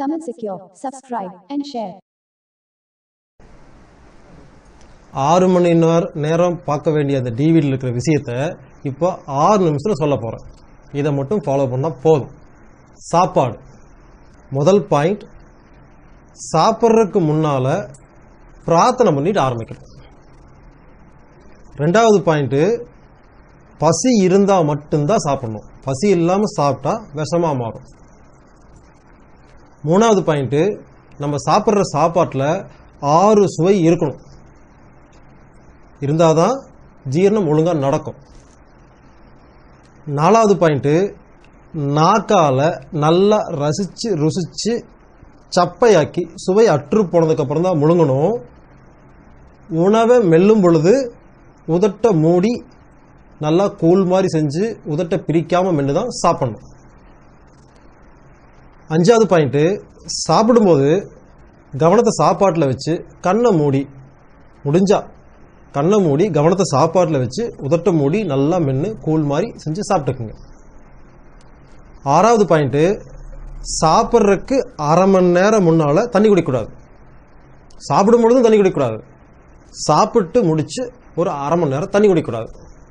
Tamil Secure. Subscribe and share. 6 மணி நேரம் பார்க்க வேண்டிய அந்த டிவிடியில் இருக்கிற விஷயத்தை இப்போ 6 நிமிஷத்தில் சொல்ல போகிறேன். இதை மட்டும் ஃபாலோ பண்ணால் போதும். சாப்பாடு முதல் பாயிண்ட், சாப்பிட்றதுக்கு முன்னால் பிரார்த்தனை பண்ணிட்டு ஆரம்பிக்கணும். ரெண்டாவது பாயிண்ட்டு, பசி இருந்தால் மட்டும்தான் சாப்பிடணும். பசி இல்லாமல் சாப்பிட்டா விஷமாக மாறும். மூணாவது பாயிண்ட்டு, நம்ம சாப்பிட்ற சாப்பாட்டில் 6 சுவை இருக்கணும். இருந்தால் தான் ஜீரணம் ஒழுங்காக நடக்கும். நாலாவது பாயிண்ட்டு, நாக்கால் நல்லா ரசித்து ருசித்து சப்பையாக்கி சுவை அற்று போனதுக்கப்புறம் தான் முழுங்கணும். உணவை மெல்லும் பொழுது உதட்ட மூடி நல்லா கூழ் மாதிரி செஞ்சு உதட்ட பிரிக்காமல் மென்று தான் சாப்பிடணும். அஞ்சாவது பாயிண்ட்டு, சாப்பிடும்போது கவனத்தை சாப்பாட்டில் வச்சு கண்ணை மூடி, முடிஞ்சா கண்ணை மூடி கவனத்தை சாப்பாட்டில் வச்சு உதட்ட மூடி நல்லா மென்று கூழ் மாதிரி செஞ்சு சாப்பிட்டுக்குங்க. ஆறாவது பாயிண்ட்டு, சாப்பிட்றதுக்கு அரை மணி நேரம் முன்னால் தண்ணி குடிக்கக்கூடாது. சாப்பிடும் பொழுதும் தண்ணி குடிக்கக்கூடாது. சாப்பிட்டு முடிச்சு ஒரு அரை மணி நேரம் தண்ணி குடிக்கக்கூடாது.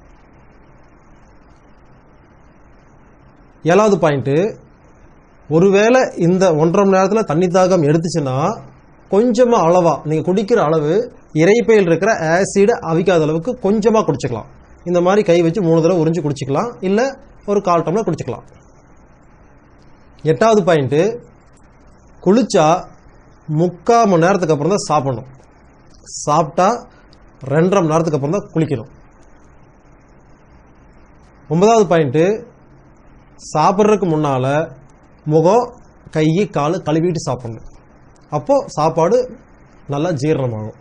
ஏழாவது பாயிண்ட்டு, ஒருவேளை இந்த 1.5 மணி நேரத்தில் தண்ணி தாகம் எடுத்துச்சுன்னா கொஞ்சமாக அளவாக, நீங்கள் குடிக்கிற அளவு இறைப்பையில் இருக்கிற ஆசிடை அவிக்காத அளவுக்கு கொஞ்சமாக குடிச்சிக்கலாம். இந்த மாதிரி கை வச்சு 3 தடவை உறிஞ்சு குடிச்சிக்கலாம், இல்லை ஒரு 1/4 டம்ளர் குடிச்சிக்கலாம். எட்டாவது பாயிண்ட்டு, குளிச்சா 3/4 மணி நேரத்துக்கு அப்புறம் தான் சாப்பிடணும். சாப்பிட்டா 2.5 மணி நேரத்துக்கு அப்புறம் தான் குளிக்கணும். 9வது பாயிண்ட்டு, சாப்பிட்றதுக்கு முன்னால் முகம் கை கால் கழுவிட்டு சாப்பிடணும். அப்போது சாப்பாடு நல்லா ஜீரணமாகும்.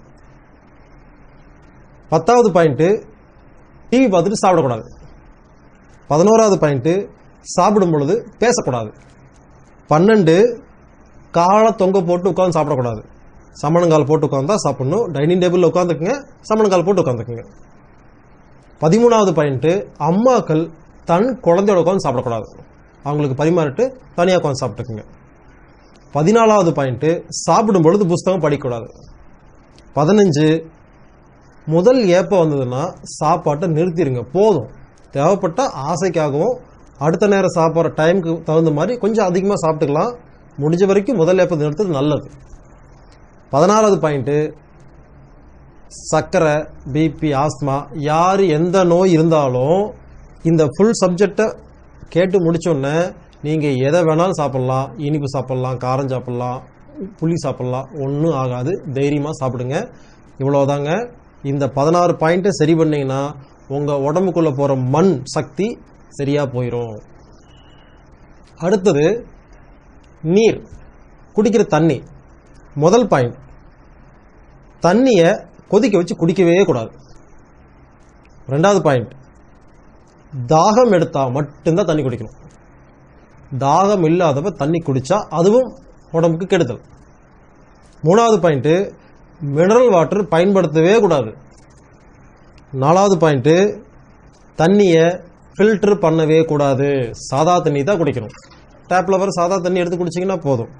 10வது பாயிண்ட்டு, டிவி பார்த்துட்டு சாப்பிடக்கூடாது. 11வது பாயிண்ட்டு, சாப்பிடும் பொழுது பேசக்கூடாது. 12, காலை தொங்க போட்டு உட்காந்து சாப்பிடக்கூடாது. சமணங்கால் போட்டு உட்காந்து தான் சாப்பிடணும். டைனிங் டேபிளில் உட்காந்துக்குங்க, சமணங்கால் போட்டு உட்காந்துக்குங்க. 13வது பாயிண்ட்டு, அம்மாக்கள் தன் குழந்தையோட உட்காந்து சாப்பிடக்கூடாது. அவங்களுக்கு பரிமாறிட்டு தனியாக உட்காந்து சாப்பிட்டுக்குங்க. 14வது பாயிண்ட்டு, சாப்பிடும் பொழுது புஸ்தகம் படிக்கக்கூடாது. 15, முதல் ஏப்பம் வந்ததுன்னா சாப்பாட்டை நிறுத்திடுங்க, போதும். தேவைப்பட்ட ஆசைக்காகவும் அடுத்த நேரம் சாப்பிட்ற டைமுக்கு தகுந்த மாதிரி கொஞ்சம் அதிகமாக சாப்பிட்டுக்கலாம். முடிஞ்ச வரைக்கும் முதல் ஏப்பத்தை நிறுத்துறது நல்லது. 16வது பாயிண்ட்டு, சர்க்கரை, பிபி, ஆஸ்மா, யார் எந்த நோய் இருந்தாலும் இந்த ஃபுல் சப்ஜெக்டை கேட்டு முடிச்சோடனே நீங்கள் எதை வேணாலும் சாப்பிட்லாம். இனிப்பு சாப்பிட்லாம், காரம் சாப்பிட்லாம், புளி சாப்பிட்லாம், ஒன்றும் ஆகாது. தைரியமாக சாப்பிடுங்க. இவ்வளோதாங்க. இந்த 16 பாயிண்ட்டை சரி பண்ணிங்கன்னா உங்கள் உடம்புக்குள்ளே போகிற மண் சக்தி சரியாக போயிடும். அடுத்தது நீர், குடிக்கிற தண்ணி. முதல் பாயிண்ட், தண்ணியை கொதிக்க வச்சு குடிக்கவே கூடாது. 2வது பாயிண்ட், தாகம் எடுத்தால் மட்டும்தான் தண்ணி குடிக்கணும். தாகம் இல்லாதப்ப தண்ணி குடித்தா அதுவும் உடம்புக்கு கெடுதல். 3வது பாயிண்ட்டு, மினரல் வாட்டர் பயன்படுத்தவே கூடாது. 4வது பாயிண்ட்டு, தண்ணியை ஃபில்டர் பண்ணவே கூடாது. சாதா தண்ணி தான் குடிக்கணும். டேப்பில் வர சாதா தண்ணி எடுத்து குடிச்சிங்கன்னா போதும்.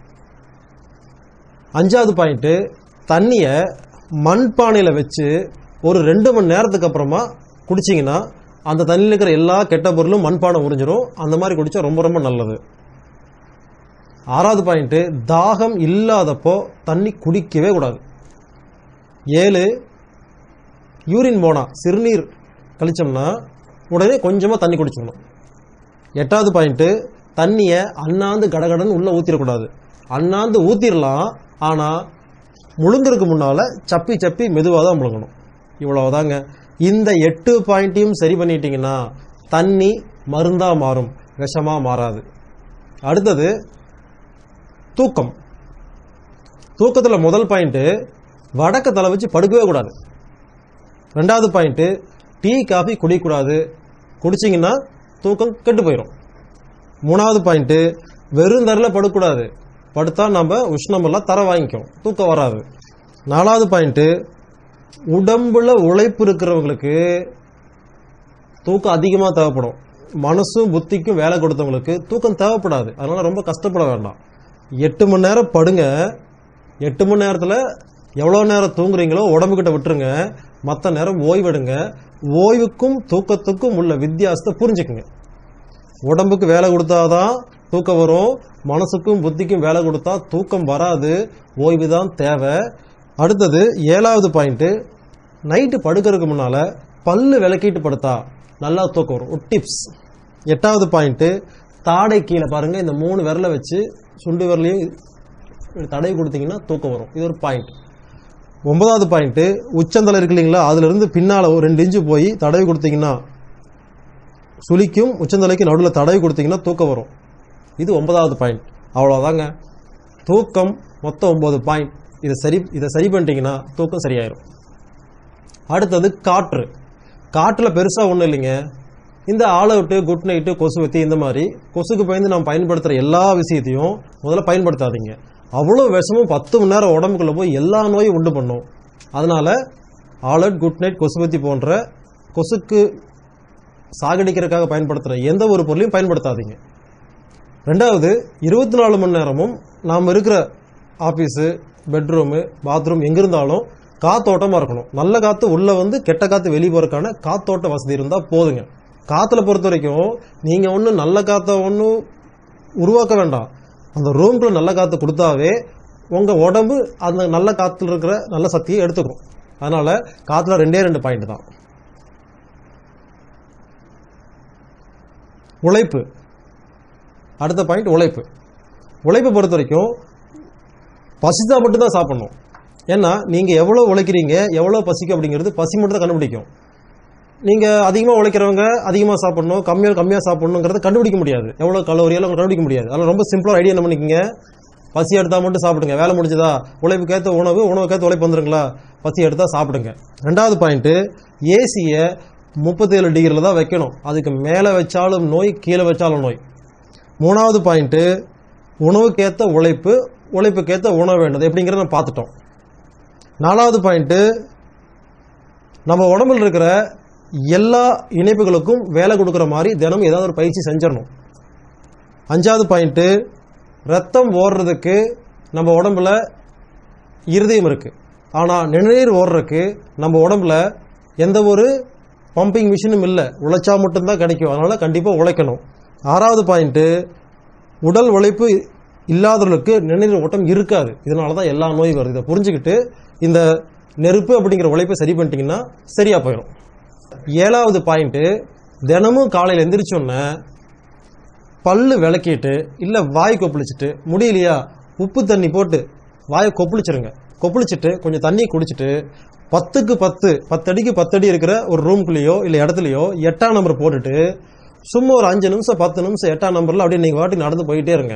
5வது பாயிண்ட்டு, தண்ணியை மண்பானையில் வச்சு ஒரு 2 மணி நேரத்துக்கு அப்புறமா குடிச்சிங்கன்னா அந்த தண்ணியில் இருக்கிற எல்லா கெட்ட பொருளும் மண்பானை உறிஞ்சிடும். அந்த மாதிரி குடித்தா ரொம்ப ரொம்ப நல்லது. 6வது பாயிண்ட்டு, தாகம் இல்லாதப்போ தண்ணி குடிக்கவே கூடாது. 7, யூரின் போனால், சிறுநீர் கழிச்சோம்னா உடனே கொஞ்சமாக தண்ணி குடிச்சிடணும். 8வது பாயிண்ட்டு, தண்ணியை அண்ணாந்து கடகடன்னு உள்ளே ஊற்றிடக்கூடாது. அண்ணாந்து ஊற்றிடலாம், ஆனால் முழுங்கிறதுக்கு முன்னால் சப்பி சப்பி மெதுவாக தான் முழுங்கணும். இவ்வளவுதாங்க. இந்த 8 பாயிண்ட்டையும் சரி பண்ணிட்டீங்கன்னா தண்ணி மருந்தாக மாறும், விஷமாக மாறாது. அடுத்தது தூக்கம். தூக்கத்தில் முதல் பாயிண்ட்டு, வடக்க தலை வச்சு படுக்கவே கூடாது. 2வது பாயிண்ட்டு, டீ காஃபி குடிக்கக்கூடாது. குடிச்சிங்கன்னா தூக்கம் கெட்டு போயிடும். 3வது பாயிண்ட்டு, வெறும் தரையில் படுக்கக்கூடாது. படுத்தா நம்ம உஷ்ணமெல்லாம் தர வாங்கிக்கும், தூக்கம் வராது. 4வது பாயிண்ட்டு, உடம்புல உழைப்பு இருக்கிறவங்களுக்கு தூக்கம் அதிகமாக தேவைப்படும். மனசும் புத்திக்கும் வேலை கொடுத்தவங்களுக்கு தூக்கம் தேவைப்படாது. அதனால ரொம்ப கஷ்டப்பட வேண்டாம். 8 மணி நேரம் படுங்க. 8 மணி நேரத்தில் எவ்வளோ நேரம் தூங்குறீங்களோ உடம்புக்கிட்ட விட்டுருங்க. மற்ற நேரம் ஓய்வெடுங்க. ஓய்வுக்கும் தூக்கத்துக்கும் உள்ள வித்தியாசத்தை புரிஞ்சுக்குங்க. உடம்புக்கு வேலை கொடுத்தாதான் தூக்கம் வரும். மனசுக்கும் புத்திக்கும் வேலை கொடுத்தா தூக்கம் வராது. ஓய்வு தான் தேவை. அடுத்தது 7வது பாயிண்ட், நைட்டு படுக்கிறதுக்கு முன்னால பல்லு விளக்கிட்டு படுத்தா நல்லா தூக்கம் வரும். ஒரு டிப்ஸ். 8வது பாயிண்ட், தாடை கீழே பாருங்க, இந்த 3 விரலை வச்சு சுண்டு விரலையும் தடவி கொடுத்தீங்கன்னா தூக்கம் வரும். இது ஒரு பாயிண்ட். 9வது பாயிண்ட், உச்சந்தலை இருக்கு இல்லைங்களா, அதுல இருந்து பின்னால ஒரு 2 இன்ச்சு போய் தடவி கொடுத்தீங்கன்னா, சுளிக்கும் உச்சந்தலைக்கு நடுவில் தடவி கொடுத்தீங்கன்னா தூக்கம் வரும். இது 9வது பாயிண்ட். அவ்வளோதாங்க. தூக்கம் மொத்தம் 9 பாயிண்ட். இதை சரி பண்ணிட்டீங்கன்னா தூக்கம் சரியாயிரும். அடுத்தது காற்று. காற்றில் பெருசாக ஒன்றும் இல்லைங்க. இந்த ஆல் அவுட்டு, குட் நைட்டு, கொசுவத்தி, இந்த மாதிரி கொசுக்கு பயந்து நம்ம பயன்படுத்துகிற எல்லா விஷயத்தையும் முதல்ல பயன்படுத்தாதீங்க. அவ்வளோ விஷமும் 10 மணி நேரம் உடம்புக்குள்ளே போய் எல்லா நோயும் உண்டு பண்ணும். அதனால ஆல் அவுட், குட் நைட், கொசுவத்தி போன்ற கொசுக்கு சாகடிக்கிறதுக்காக பயன்படுத்துகிற எந்த ஒரு பொருளையும் பயன்படுத்தாதீங்க. 2வது, 24 மணி நேரமும் நாம் இருக்கிற ஆஃபீஸு, பெட்ரூமு, பாத்ரூம் எங்கிருந்தாலும் காத்தோட்டமாக இருக்கணும். நல்ல காற்று உள்ளே வந்து கெட்ட காற்று வெளியே போகிறதுக்கான காத்தோட்ட வசதி இருந்தால் போதுங்க. காற்றுல பொறுத்த வரைக்கும் நீங்கள் ஒன்றும் நல்ல காற்றை ஒன்றும் உருவாக்க வேண்டாம். அந்த ரூம்குள்ள நல்ல காற்று கொடுத்தாவே உங்கள் உடம்பு அந்த நல்ல காற்றுல இருக்கிற நல்ல சக்தியை எடுத்துக்கும். அதனால் காற்றுல 2 பாயிண்ட் தான். உழைப்பு. அடுத்த பாயிண்ட் உழைப்பு. உழைப்பை பொறுத்த வரைக்கும் பசித்தா மட்டும்தான் சாப்பிடணும். ஏன்னா நீங்கள் எவ்வளோ உழைக்கிறீங்க, எவ்வளோ பசிக்கும் அப்படிங்கிறது பசி மட்டும் தான் கண்டுபிடிக்கும். நீங்கள் அதிகமாக உழைக்கிறவங்க அதிகமாக சாப்பிடணும், கம்மியாக சாப்பிடணுங்கிறத கண்டுபிடிக்க முடியாது. எவ்வளோ கலோரியெல்லாம் கண்டுபிடிக்க முடியாது. அதனால் ரொம்ப சிம்பிளாக ஐடியா என்ன பண்ணிக்கோங்க, பசி எடுத்தால் மட்டும் சாப்பிடுங்க. வேலை முடிஞ்சதா, உழைப்புக்கேற்ற உணவுக்கேற்ற உழைப்பு வந்துருங்களா, பசி எடுத்தால் சாப்பிடுங்க. 2வது பாயிண்ட்டு, ஏசியை 37 டிகிரியில் தான் வைக்கணும். அதுக்கு மேலே வச்சாலும் நோய், கீழே வச்சாலும் நோய். 3வது பாயிண்ட்டு, உணவுக்கேற்ற உழைப்பு, உழைப்புக்கேற்ற உணவு வேண்டது எப்படிங்கிறத நம்ம பார்த்துட்டோம். 4வது பாயிண்ட்டு, நம்ம உடம்புல இருக்கிற எல்லா இணைப்புகளுக்கும் வேலை கொடுக்குற மாதிரி தினமும் ஏதாவது ஒரு பயிற்சி செஞ்சிடணும். 5வது பாயிண்ட்டு, ரத்தம் ஓடுறதுக்கு நம்ம உடம்புல இருதயம் இருக்குது. ஆனால் நிணநீர் ஓடுறதுக்கு நம்ம உடம்புல எந்த ஒரு பம்பிங் மிஷினும் இல்லை. உழைச்சா மட்டும்தான் கிடைக்கும். அதனால் கண்டிப்பாக உழைக்கணும். 6வது பாயிண்ட்டு, உடல் உழைப்பு இல்லாதவர்களுக்கு நிணநீர் ஓட்டம் இருக்காது. இதனால தான் எல்லா நோயும் வருது. இதை புரிஞ்சுக்கிட்டு இந்த நெருப்பு அப்படிங்கிற உழைப்பை சரி பண்ணிட்டீங்கன்னா சரியாக போயிடும். 7வது பாயிண்ட்டு, தினமும் காலையில் எந்திரிச்சோன்னே பல்லு விளக்கிட்டு இல்லை வாய் கொப்பளிச்சுட்டு, முடியலையா உப்பு தண்ணி போட்டு வாயை கொப்பளிச்சிருங்க. கொப்பளிச்சுட்டு கொஞ்சம் தண்ணி குடிச்சிட்டு 10க்கு 10 அடிக்கு 10 அடி இருக்கிற ஒரு ரூம்குள்ளேயோ இல்லை இடத்துலையோ 8ஆம் நம்பர் போட்டுட்டு சும்மா ஒரு 5 நிமிஷம் 10 நிமிஷம் 8ஆம் நம்பரில் அப்படியே நீங்கள் வாட்டி நடந்து போயிட்டே இருங்க.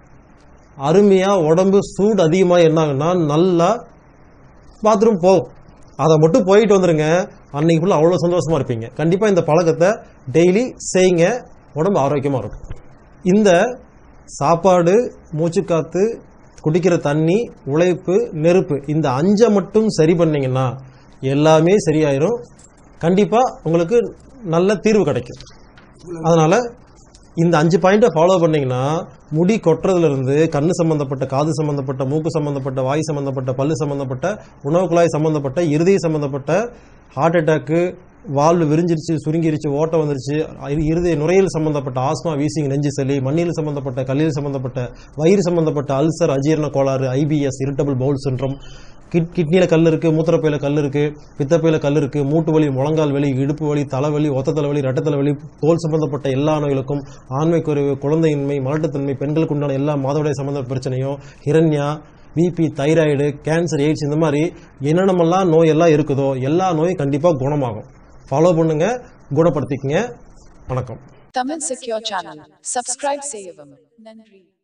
அருமையாக உடம்பு சூடு அதிகமாக என்னாங்கன்னா நல்லா பாத்ரூம் போகும். அதை மட்டும் போயிட்டு வந்துருங்க. அன்னைக்கு ஃபுல்லாக அவ்வளோ சந்தோஷமாக இருப்பீங்க. கண்டிப்பாக இந்த பழக்கத்தை டெய்லி செய்யுங்க. உடம்பு ஆரோக்கியமாக இருக்கும். இந்த சாப்பாடு, மூச்சுக்காத்து, குடிக்கிற தண்ணி, உழைப்பு, நெருப்பு, இந்த 5 மட்டும் சரி பண்ணீங்கன்னா எல்லாமே சரியாயிரும். கண்டிப்பாக உங்களுக்கு நல்ல தீர்வு கிடைக்கும். அதனால் இந்த 5 பாயிண்ட்டை ஃபாலோ பண்ணிங்கன்னா முடி கொட்டுறதுலேருந்து கண்ணு சம்மந்தப்பட்ட, காது சம்மந்தப்பட்ட, மூக்கு சம்மந்தப்பட்ட, வாய் சம்மந்தப்பட்ட, பல்லு சம்மந்தப்பட்ட, உணவு குழாய் சம்மந்தப்பட்ட, இருதய சம்மந்தப்பட்ட, ஹார்ட் அட்டாக்கு, வால்வு விரிஞ்சிருச்சு, சுருங்கிருச்சு, ஓட்டம் வந்துருச்சு, இருதய நுரையீரல் சம்பந்தப்பட்ட ஆஸ்மா, வீசிங், நெஞ்சு சளி, மண்ணீரல் சம்பந்தப்பட்ட, கல்லீரல் சம்பந்தப்பட்ட, வயிறு சம்பந்தப்பட்ட அல்சர், அஜீரண கோளாறு, ஐபிஎஸ், இரிட்டபிள் பவுல் சிண்ட்ரோம், கிட்னியில் கல் இருக்குது, மூத்திரப்பையில் கல் இருக்குது, பித்தப்பையில் கல் இருக்குது, மூட்டு வலி, முழங்கால் வலி, இடுப்பு வலி, தலைவலி, ஒத்த தலைவலி, இரட்டை தலைவலி, தோல் சம்பந்தப்பட்ட எல்லா நோய்களுக்கும், ஆண்மை குறைவு, குழந்தையின்மை, மலட்டுத்தன்மை, பெண்களுக்கு உண்டான எல்லா மாதவிடாய் சம்பந்த பிரச்சனையும், hernia, BP, thyroid, cancer, AIDS, இந்த மாதிரி என்னென்னமெல்லாம் நோய் எல்லாம் இருக்குதோ எல்லா நோயும் கண்டிப்பாக குணமாகும். ஃபாலோ பண்ணுங்க, குணப்படுத்திக்கங்க. வணக்கம். Tamil Secure Channel. Subscribe செய்யவும். நன்றி.